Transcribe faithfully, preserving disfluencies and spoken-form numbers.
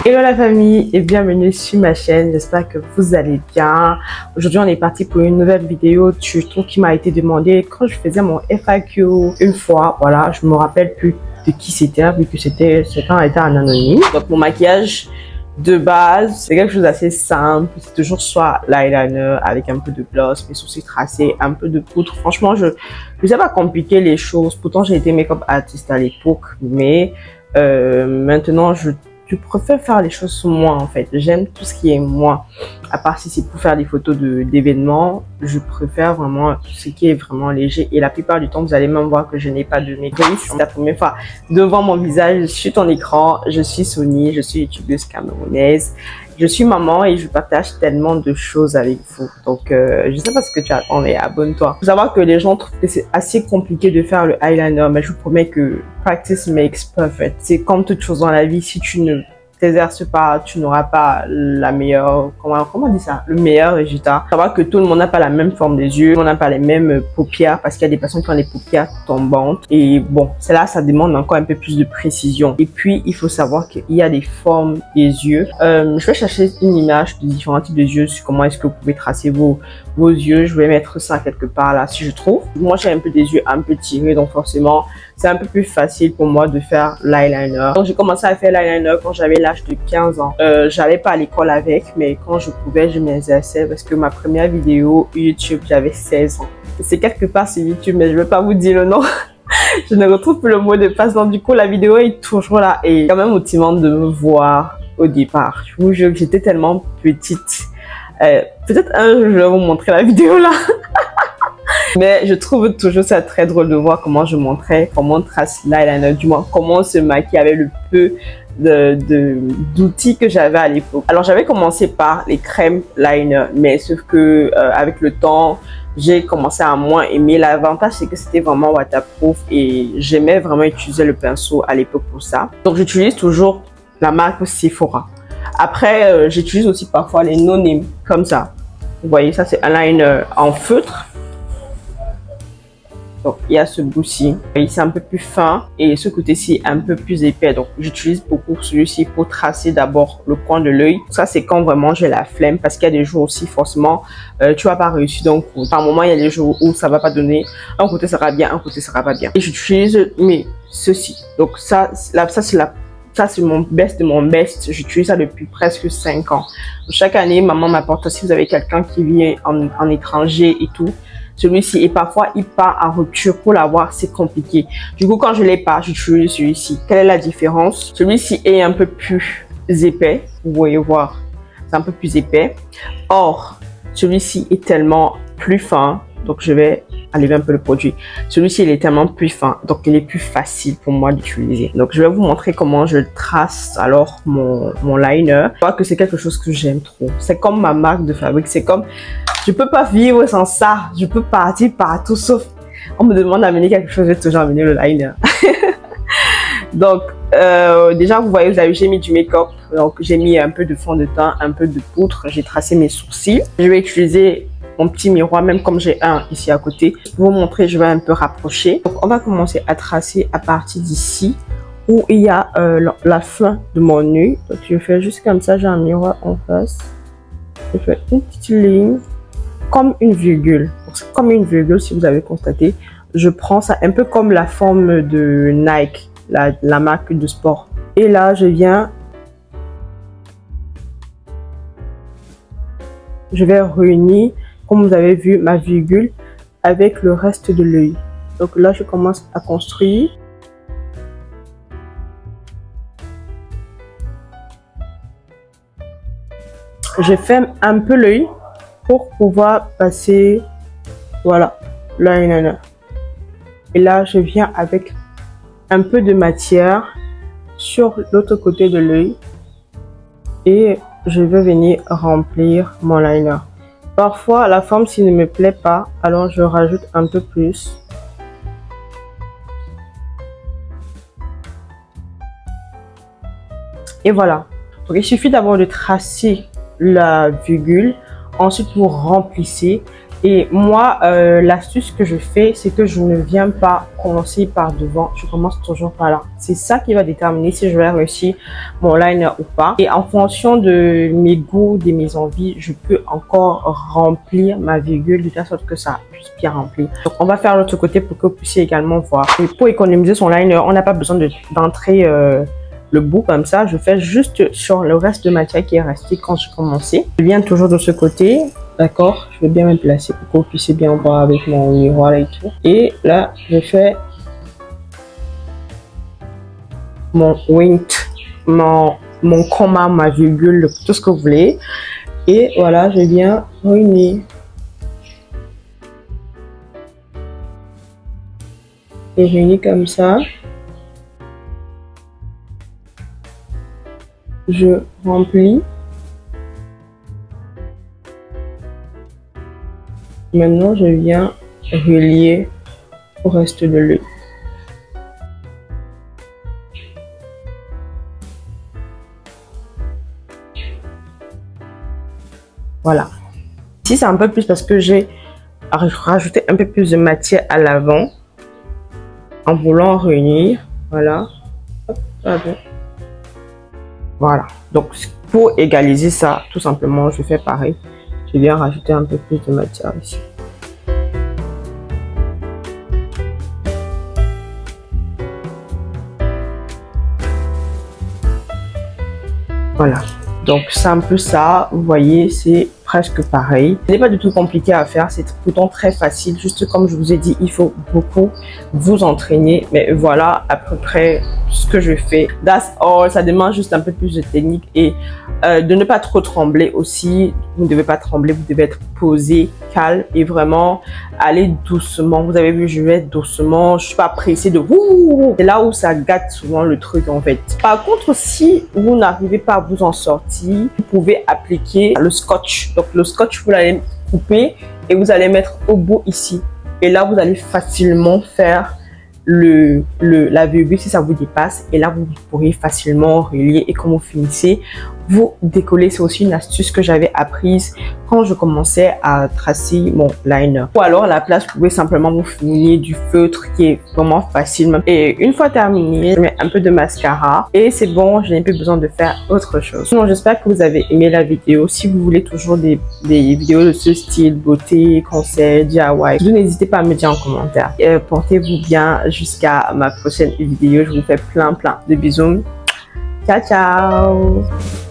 Hello la famille et bienvenue sur ma chaîne, j'espère que vous allez bien. Aujourd'hui on est parti pour une nouvelle vidéo tuto qui m'a été demandée quand je faisais mon F A Q une fois. Voilà, je me rappelle plus de qui c'était vu que c'était un état en anonyme. Donc mon maquillage de base, c'est quelque chose d'assez simple. C'est toujours soit l'eyeliner avec un peu de gloss, mes sourcils tracés, un peu de poudre. Franchement, je ne sais pas compliquer les choses. Pourtant, j'ai été make-up artiste à l'époque, mais euh, maintenant, je Je préfère faire les choses moi en fait. J'aime tout ce qui est moi. À part si c'est pour faire des photos de d'événements, je préfère vraiment ce qui est vraiment léger. Et la plupart du temps, vous allez même voir que je n'ai pas de make-up. C'est la première fois devant mon visage, sur ton écran. Je suis Sony, je suis youtubeuse camerounaise. Je suis maman et je partage tellement de choses avec vous. Donc, euh, je sais pas ce que tu attends, mais abonne-toi. Faut savoir que les gens trouvent que c'est assez compliqué de faire le eyeliner, mais je vous promets que practice makes perfect. C'est comme toute chose dans la vie, si tu ne t'exerces pas, tu n'auras pas la meilleure, comment, comment on dit ça, le meilleur résultat. Faut savoir que tout le monde n'a pas la même forme des yeux, on n'a pas les mêmes paupières parce qu'il y a des personnes qui ont des paupières tombantes. Et bon, c'est là, ça demande encore un peu plus de précision. Et puis, il faut savoir qu'il y a des formes des yeux. Euh, je vais chercher une image de différents types de yeux sur comment est-ce que vous pouvez tracer vos, vos yeux. Je vais mettre ça quelque part là, si je trouve. Moi, j'ai un peu des yeux un peu tirés, donc forcément, c'est un peu plus facile pour moi de faire l'eyeliner. Donc, j'ai commencé à faire l'eyeliner quand j'avais l'âge de quinze ans. Euh, j'allais pas à l'école avec, mais quand je pouvais, je m'exerçais parce que ma première vidéo YouTube, j'avais seize ans. C'est quelque part sur YouTube, mais je vais pas vous dire le nom. Je ne retrouve plus le mot de passe. Donc, du coup, la vidéo est toujours là et quand même motivante de me voir au départ. Je vous jure que j'étais tellement petite. Euh, Peut-être un jour, je vais vous montrer la vidéo là. Mais je trouve toujours ça très drôle de voir comment je montrais, comment on trace l'eyeliner, du moins comment on se maquille avec le peu de, de, d'outils que j'avais à l'époque. Alors j'avais commencé par les crèmes liner, mais sauf que euh, avec le temps, j'ai commencé à moins aimer. L'avantage c'est que c'était vraiment waterproof et j'aimais vraiment utiliser le pinceau à l'époque pour ça. Donc j'utilise toujours la marque Sephora. Après, euh, j'utilise aussi parfois les no-name comme ça. Vous voyez, ça c'est un liner en feutre. Donc, il y a ce bout-ci, c'est un peu plus fin et ce côté-ci un peu plus épais. Donc, j'utilise beaucoup celui-ci pour tracer d'abord le coin de l'œil. Ça, c'est quand vraiment j'ai la flemme parce qu'il y a des jours aussi, forcément, euh, tu vas pas réussir. Donc, par moment, il y a des jours où ça va pas donner. Un côté sera bien, un côté sera pas bien. Et j'utilise, mais ceci. Donc, ça, là, ça c'est la Ça, c'est mon best de mon best. J'utilise ça depuis presque cinq ans. Chaque année, maman m'apporte, si vous avez quelqu'un qui vient en, en étranger et tout, celui-ci. Et parfois, il part en rupture. Pour l'avoir, c'est compliqué. Du coup, quand je l'ai pas, j'utilise celui-ci. Quelle est la différence? Celui-ci est un peu plus épais. Vous voyez voir, c'est un peu plus épais. Or, celui-ci est tellement plus fin. Donc, je vais enlever un peu le produit. Celui-ci, il est tellement plus fin. Donc, il est plus facile pour moi d'utiliser. Donc, je vais vous montrer comment je trace alors mon, mon liner. Je crois que c'est quelque chose que j'aime trop. C'est comme ma marque de fabrique. C'est comme, je peux pas vivre sans ça. Je peux partir partout sauf, on me demande d'amener quelque chose, je vais toujours amener le liner. Donc, euh, déjà, vous voyez, vous avez, j'ai mis du make-up. Donc, j'ai mis un peu de fond de teint, un peu de poudre. J'ai tracé mes sourcils. Je vais utiliser mon petit miroir, même comme j'ai un ici à côté. Pour vous montrer, je vais un peu rapprocher. Donc, on va commencer à tracer à partir d'ici où il y a euh, la, la fin de mon œil. Donc, je fais juste comme ça, j'ai un miroir en face. Je fais une petite ligne, comme une virgule. Comme une virgule, si vous avez constaté. Je prends ça un peu comme la forme de Nike, la, la marque de sport. Et là, je viens... Je vais réunir, comme vous avez vu, ma virgule avec le reste de l'œil. Donc là, je commence à construire. Je ferme un peu l'œil pour pouvoir passer, voilà, l'eyeliner. Et là, je viens avec un peu de matière sur l'autre côté de l'œil et je vais venir remplir mon liner. Parfois, la forme, s'il ne me plaît pas, alors je rajoute un peu plus. Et voilà. Donc, il suffit d'abord de tracer la virgule. Ensuite, vous remplissez. Et moi, euh, l'astuce que je fais, c'est que je ne viens pas commencer par devant, je commence toujours par là. C'est ça qui va déterminer si je vais réussir mon liner ou pas. Et en fonction de mes goûts, de mes envies, je peux encore remplir ma virgule de telle sorte que ça puisse bien remplir. Donc, on va faire l'autre côté pour que vous puissiez également voir. Et pour économiser son liner, on n'a pas besoin d'entrer de, euh, le bout comme ça. Je fais juste sur le reste de matière qui est resté quand j'ai commencé. Je viens toujours de ce côté. D'accord, je vais bien me placer pour que vous puissiez bien voir avec mon miroir et tout. Et là, je fais mon wing, mon, mon comma, ma virgule, tout ce que vous voulez. Et voilà, je viens réunir. Et réunir comme ça. Je remplis. Maintenant, je viens relier au reste de l'œil. Voilà. Ici, c'est un peu plus parce que j'ai rajouté un peu plus de matière à l'avant en voulant réunir. Voilà. Hop, voilà. Donc, pour égaliser ça, tout simplement, je fais pareil. Je viens rajouter un peu plus de matière ici. Voilà. Donc, c'est un peu ça. Vous voyez, c'est presque pareil. Ce n'est pas du tout compliqué à faire. C'est pourtant très facile. Juste comme je vous ai dit, il faut beaucoup vous entraîner. Mais voilà à peu près ce que je fais. That's all. Ça demande juste un peu plus de technique et euh, de ne pas trop trembler aussi. Vous ne devez pas trembler. Vous devez être posé, calme et vraiment aller doucement. Vous avez vu, je vais doucement. Je suis pas pressée de vous. C'est là où ça gâte souvent le truc en fait. Par contre, si vous n'arrivez pas à vous en sortir, vous pouvez appliquer le scotch. Donc le scotch, vous l'allez couper et vous allez mettre au bout ici. Et là, vous allez facilement faire le, le, la virgule si ça vous dépasse. Et là, vous pourrez facilement relier. Et quand vous finissez, vous décoller. C'est aussi une astuce que j'avais apprise quand je commençais à tracer mon liner. Ou alors, à la place, vous pouvez simplement vous finir du feutre qui est vraiment facile. Et une fois terminé, je mets un peu de mascara. Et c'est bon, je n'ai plus besoin de faire autre chose. Sinon, j'espère que vous avez aimé la vidéo. Si vous voulez toujours des, des vidéos de ce style, beauté, conseils, D I Y, n'hésitez pas à me dire en commentaire. Euh, Portez-vous bien jusqu'à ma prochaine vidéo. Je vous fais plein, plein de bisous. Ciao, ciao!